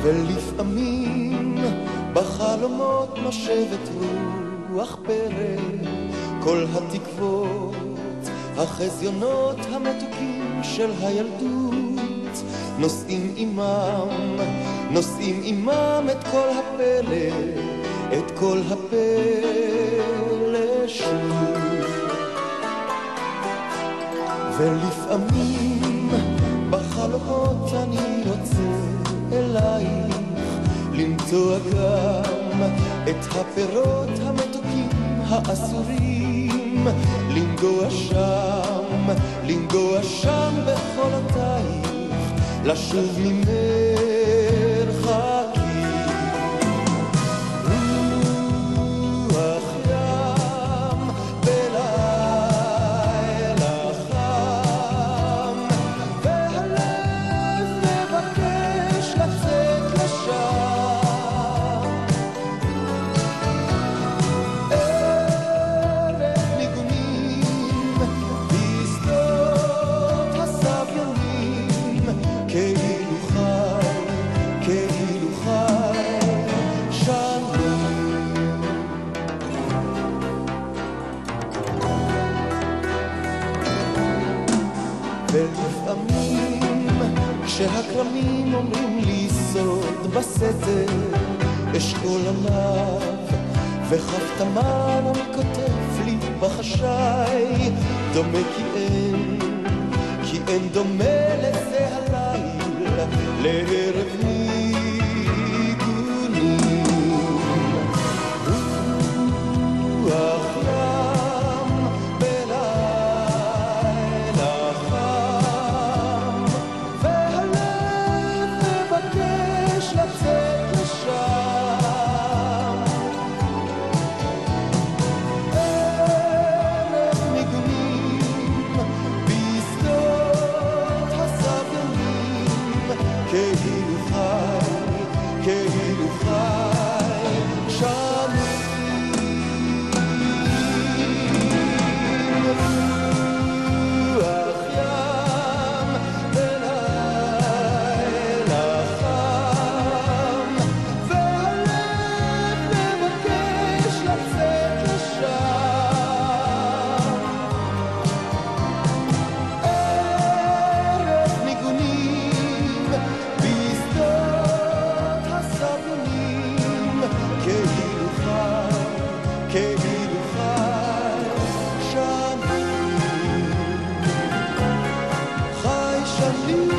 ולפעמים בחלומות נושבת רוח פרא, כל התקוות, החזיונות המתוקים של הילדות, נושאים עימם את כל הפלא, את כל הפלא שוב. ולפעמים בחלומות אני רוצה אלייך למצוא גם את הפירות המתוקים האסורים, לנגוע שם בחולותייך, לשוב ממרחקים. רוח ים בלילה חם, והלב מבקש לצאת לשם. ערב ניגונים בשדות הסביונים, כאילו חי שם. ולפעמים כשהכרמים אומרים לי סוד בסתר, אשכול עליו וחף תמן אני כותב לי בחשאי, דומה כי אין דומה לזה הלילה, לערב ניגונים. רוח ים בלילה חם, והלב מבקש לצאת לשם. ערב ניגונים בשדות הסביונים, כאילו חי שם. רוח ים בלילה חם, והלב מבקש לצאת לשם. ערב ניגונים בשדות הסביונים, כאילו חי שם. חי שנים.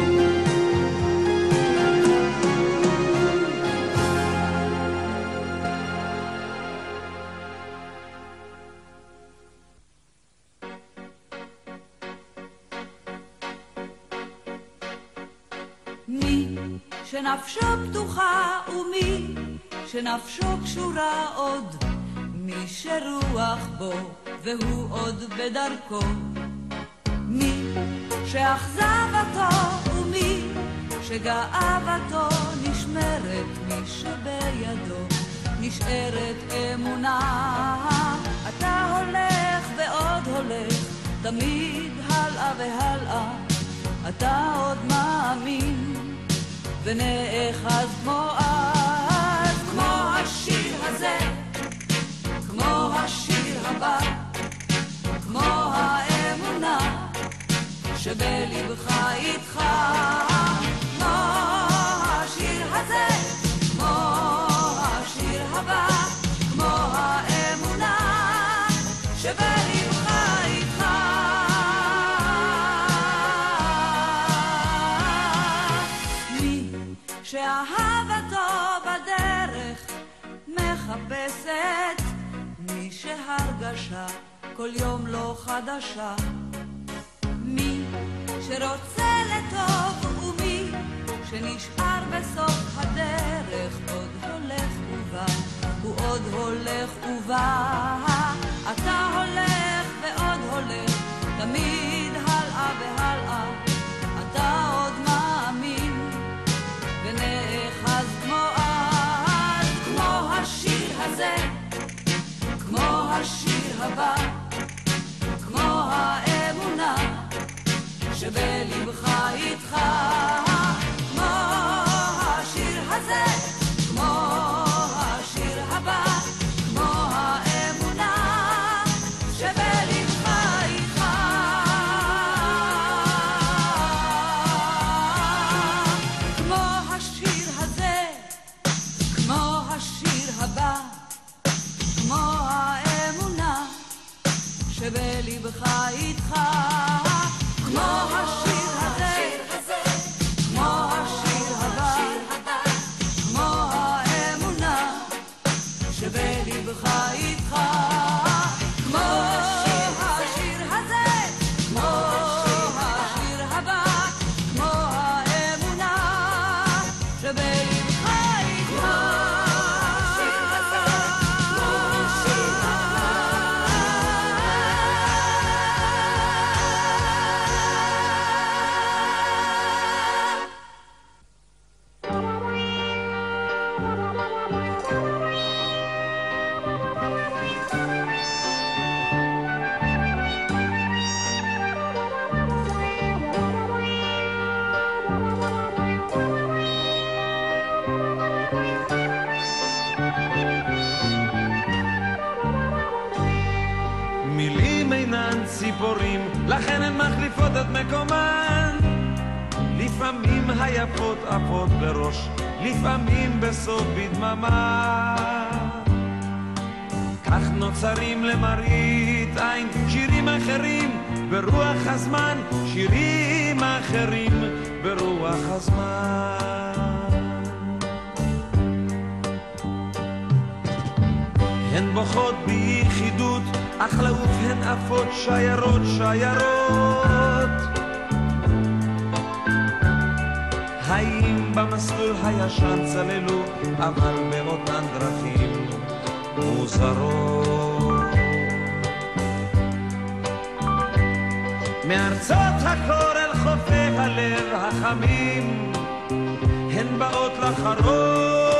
מי שנפשו פתוחה ומי שנפשו קשורה עוד, מי שרוח בו והוא עוד בדרכו, מי שאכזבתו ומי שגאוותו נשמרת, מי שבידו נשארת אמונה. אתה הולך ועוד הולך, תמיד הלאה והלאה, אתה עוד מאמין ונאחז כמו אז, כמו השיר הזה, כמו השיר הבא, כמו האמונה שבלבך איתך, כמו השיר הזה, כמו השיר הבא, כמו האמונה שבלבך איתך. שאהבתו בדרך מחפשת, מי שהרגשה כל יום לא חדשה, מי שרוצה לטוב ומי שנשאר בסוף הדרך, עוד הולך ובא, הוא עוד הולך ובא. אתה הולך ועוד הולך, תמיד הלאה והלאה, אתה עוד מאמין ונאחז כמו אז, כמו השיר הזה, כמו השיר הבא, כמו האמונה שבלבך איתך, כמו השיר הזה, מחליפות את מקומן. לפעמים היפות עפות בראש, לפעמים בסוף בדממה. כך נוצרים למראית עין שירים אחרים ברוח הזמן, שירים אחרים ברוח הזמן. הן בוכות ביחידות, אך לעוף הן עפות שיירות שיירות. האם במסלול הישן צללו, אבל באותן דרכים מוזרות. מארצות הקור אל חופי הלב החמים, הן באות לחרוף.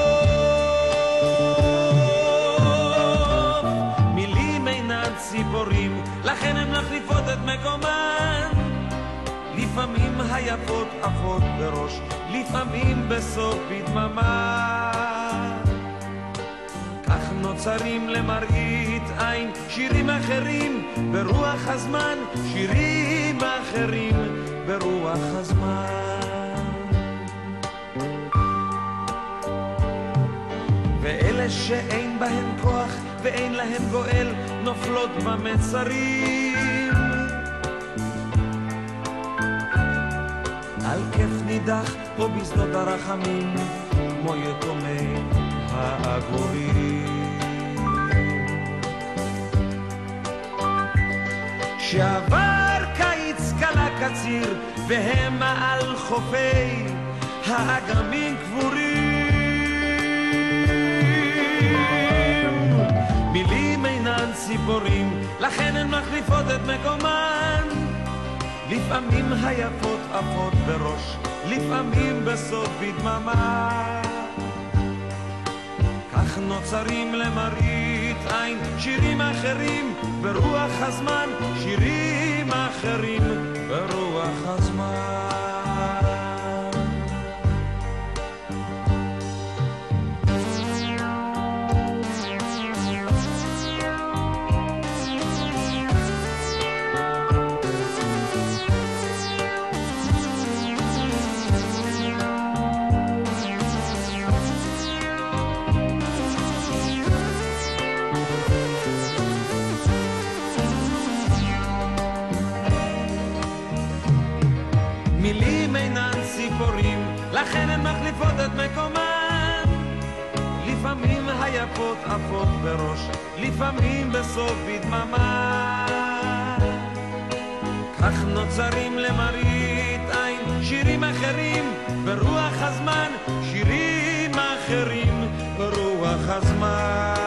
מילים אינן ציפורים, לכן הן מחליפות את מקומן. לפעמים היפות עפות בראש, לפעמים בסוף בדממה. כך נוצרים למראית עין שירים אחרים ברוח הזמן, שירים אחרים ברוח הזמן. ואלה שאין בהן כוח ואין להן גואל נופלות במצרים. על כיף נידח או בשדות הרחמים, כמו יתומי העגורים. שעבר קיץ קלה קציר והם על חופי האגמים קבורים. מילים אינן ציפורים, לכן הן מחליפות את מקומן. לפעמים היפות עפות בראש, לפעמים בסוף בדממה. כך נוצרים למראית עין שירים אחרים ברוח הזמן, שירים אחרים ברוח הזמן. מילים אינן ציפורים, לכן הן מחליפות את מקומן. לפעמים היפות עפות בראש, לפעמים בסוף בדממה. כך נוצרים למראית עין שירים אחרים ברוח הזמן, שירים אחרים ברוח הזמן.